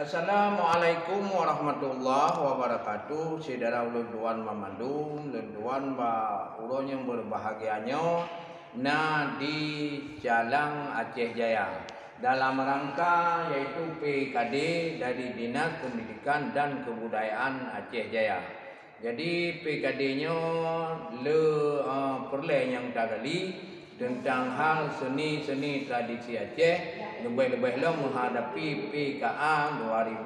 Assalamualaikum warahmatullahi wabarakatuh. Saudara ulun mamandum, ulun ba ulun yang berbahagianya di Jalan Aceh Jaya dalam rangka yaitu PKD dari Dinas Pendidikan dan Kebudayaan Aceh Jaya. Jadi PKD-nya perle yang tagali tentang hal seni tradisi Aceh lebih-lebih menghadapi PKA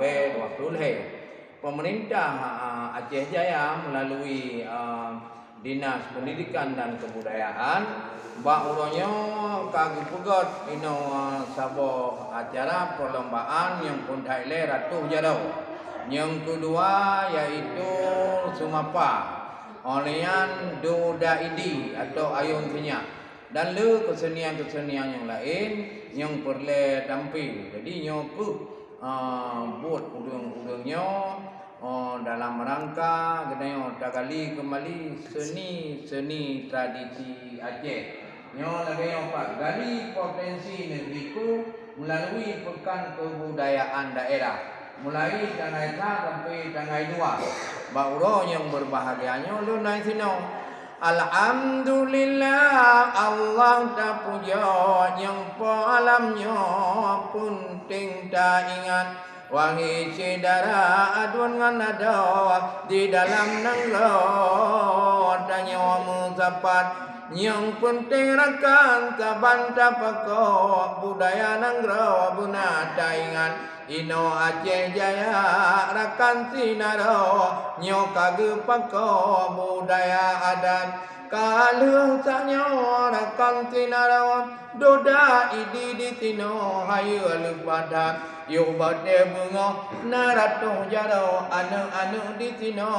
2020. Pemerintah Aceh Jaya melalui Dinas Pendidikan dan Kebudayaan bahulanya kagum pegot sabo acara perlombaan yang puntai ratuh jadau. Yang kedua yaitu Sumapa olehan Dodaidi atau Ayun Kenyak dan kesenian-kesenian yang lain yang perlu tampil. Jadi nyoku buat udang-udangnya dalam rangka gedanya takali kembali seni tradisi Aceh. Nyo lagi Pak gali potensi negeriku melalui pekan kebudayaan daerah mulai tanggal 1 sampai tanggal 2. Bauro yang berbahagianya lu naik sini. Alhamdulillah Allah tak puja yang po alamnya pun ting tak ingat wangi cedara aduan nganada di dalam nanglo tanya muzapat yang penting rakan taban tapako budaya nanggro buna taingan Ino Aceh Jaya rakan sinaro nyoka pako budaya adat kaluh sanyo rakan sinaro doda idi di tino hayu lupada yo bade bunga narato jaro anu di tino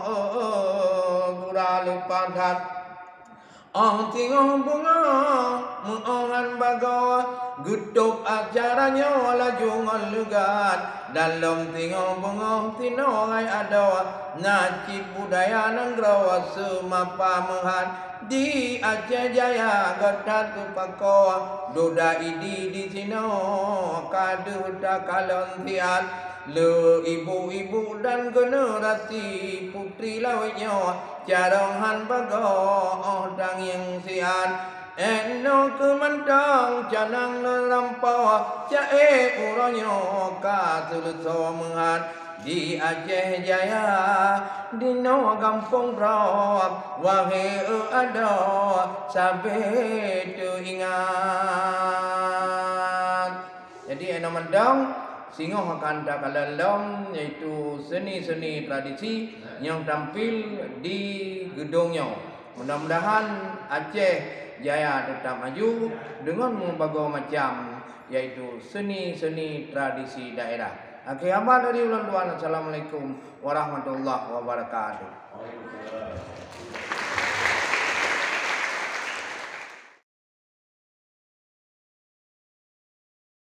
gura lupada tinggal bunga mengongan bagawa gutuk acaranya laju ngalugat dalam tinggal bunga tinongai ada nacip budaya nanggro semapa menhan di Aceh Jaya gatat tupako doda idi di sino kadu kalon tiat le ibu-ibu dan generasi putri lawanya jaranghan bago dang yang sian eno kemandang janang nerampau jae uronyo ka tulso mengan di Aceh Jaya di no kampung rob wahe ada sampai tu ingat. Jadi eno mendang singo akan dakalalom yaitu seni tradisi yang tampil di gedungnya. Mudah-mudahan Aceh Jaya tetap maju dengan berbagai macam yaitu seni tradisi daerah. Akhirnya dari ulang Assalamualaikum warahmatullahi wabarakatuh.